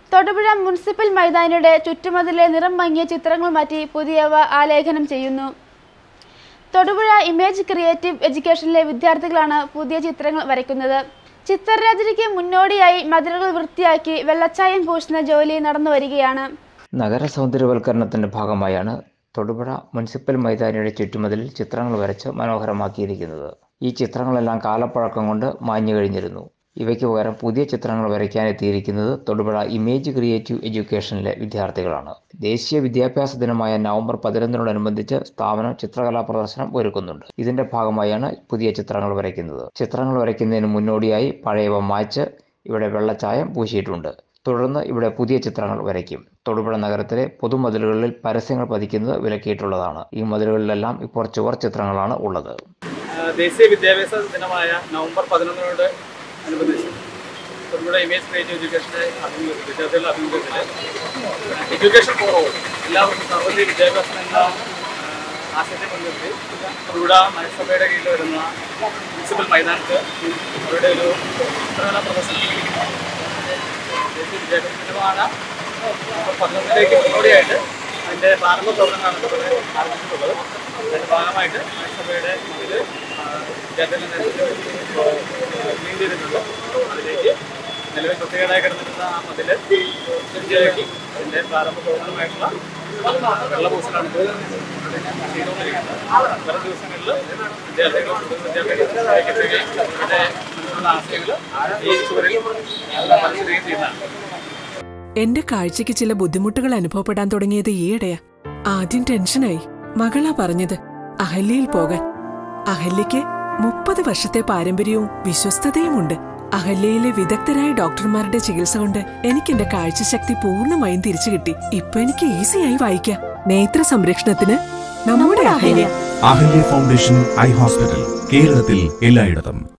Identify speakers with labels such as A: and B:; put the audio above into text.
A: Thodupuzha municipal മൈതാനിയുടെ ചുറ്റുമതിലെ നിറം മങ്ങിയ ചിത്രങ്ങൾ മാറ്റി പുതിയവ ആലേഖനം ചെയ്യുന്നു. തൊടുപുഴ ഇമേജ് ക്രിയേറ്റീവ് എഡ്യൂക്കേഷനിലെ വിദ്യാർത്ഥികളാണ് പുതിയ ചിത്രങ്ങൾ വരയ്ക്കുന്നത്. ചിത്രരചനയ്ക്ക് മുന്നോടിയായി മതിലുകൾ വൃത്തിയാക്കി വെള്ളച്ചായം പൂശുന്ന ജോലി നടന്നു വരികയാണ്.
B: നഗര സൗന്ദര്യവൽക്കരണത്തിന്റെ ഭാഗമായാണ് തൊടുപുഴ മുനിസിപ്പൽ മൈതാനിയുടെ ചുറ്റുമതിലിൽ ചിത്രങ്ങൾ വരച്ച് മനോഹരമാക്കിയിരിക്കുന്നത്. ഈ ചിത്രങ്ങളെല്ലാം കാലപ്പഴക്കം കൊണ്ട് മാഞ്ഞു കഴിഞ്ഞിരുന്നു. ഇവയ്ക്ക് പകരം പുതിയ ചിത്രങ്ങൾ വരയ്ക്കാനെത്തിയിരിക്കുന്നത് തൊടുപുഴ ഇമേജ് ക്രിയേറ്റീവ് എഡ്യൂക്കേഷനിലെ വിദ്യാർത്ഥികളാണ്. ദേശീയ വിദ്യാഭ്യാസ ദിനമായ നവംബർ 11-നോടനുബന്ധിച്ച് സ്ഥാപനം ചിത്രകലാ പ്രദർശനം ഒരുക്കുന്നുണ്ട്. ഇതിന്റെ ഭാഗമായാണ് പുതിയ ചിത്രങ്ങൾ വരയ്ക്കുന്നത്. ചിത്രങ്ങൾ വരയ്ക്കുന്നതിന് മുന്നോടിയായി പഴയവ മായ്ച്ച് ഇവിടെ വെള്ളച്ചായം പൂശിയിട്ടുണ്ട്. തുടർന്ന് ഇവിടെ പുതിയ ചിത്രങ്ങൾ വരയ്ക്കും. തൊടുപുഴ നഗരത്തിലെ പൊതുമതിലുകളിൽ പരസ്യങ്ങൾ പതിക്കുന്നത് വിലക്കിയിട്ടുള്ളതാണ്. ഈ മതിലുകളിലെല്ലാം ഇപ്പോൾ ചുവർ ചിത്രങ്ങളാണ് ഉള്ളത്.
C: ദേശീയ വിദ്യാഭ്യാസ ദിനമായ നവംബർ 11 അനുബന്ധിച്ച് തൊടുപുഴ ഇമേജ് ക്രിയേറ്റീവ് എഡ്യൂക്കേഷൻ്റെ വിദ്യാർത്ഥികളുടെ ആഭിമുഖ്യത്തിൽ എഡ്യൂക്കേഷൻ ഫോർ ഓൾ, എല്ലാവർക്കും സർവ്വതീയ വിദ്യാഭ്യാസം എന്ന ആശയത്തെ മുൻനിർത്തി തൊടുപുഴ നഗരസഭയുടെ കീഴിൽ വരുന്ന മുനിസിപ്പൽ മൈതാനത്ത് അവരുടെ ഒരു ചിത്രകലാ പ്രദർശനം ദേശീയ വിദ്യാഭ്യാസ ദിനമാണ് നവംബർ 11 മുന്നോടിയായിട്ട് അതിൻ്റെ പ്രാരംഭ പ്രവർത്തനമാണ് ഇവിടെ ആരംഭിച്ചിട്ടുള്ളത്. അതിൻ്റെ ഭാഗമായിട്ട് നഗരസഭയുടെ മതിൽ വിദ്യാർത്ഥികളുടെ ക്ലീൻ ചെയ്തിട്ടുണ്ട്. അതിലേക്ക് നിലവിൽ വൃത്തികേടായി കിടന്നിരുന്ന ആ മതിൽ ശുചിയാക്കി അതിൻ്റെ പ്രാരംഭ പ്രവർത്തനമായിട്ടുള്ള വെള്ളപൂശലാണ് ചെയ്തുകൊണ്ടിരിക്കുന്നത്. വരും ദിവസങ്ങളിൽ വിദ്യാർത്ഥികൾ സഹായിക്കുകയും അവരുടെ മുന്നിലുള്ള ആശയങ്ങൾ ഈ ചുവരിൽ മനസ്സിലാക്കുകയും ചെയ്യുന്നതാണ്.
D: എന്റെ കാഴ്ചയ്ക്ക് ചില ബുദ്ധിമുട്ടുകൾ അനുഭവപ്പെടാൻ തുടങ്ങിയത് ഈയിടെയാ. ആദ്യം ടെൻഷനായി. മകളാ പറഞ്ഞത് അഹല്യയിൽ പോകാൻ. അഹല്യയ്ക്ക് 30 വർഷത്തെ പാരമ്പര്യവും വിശ്വസ്തതയുമുണ്ട്. അഹല്യയിലെ വിദഗ്ധരായ ഡോക്ടർമാരുടെ ചികിത്സ കൊണ്ട് എനിക്ക് എന്റെ കാഴ്ചശക്തി പൂർണ്ണമായും തിരിച്ചു കിട്ടി. ഇപ്പൊ എനിക്ക് ഈസിയായി വായിക്കാം. നേത്ര സംരക്ഷണത്തിന് നമ്മുടെ Ahalya.
E: Ahalya foundation eye hospital, കേരളത്തിൽ എല്ലായിടത്തും.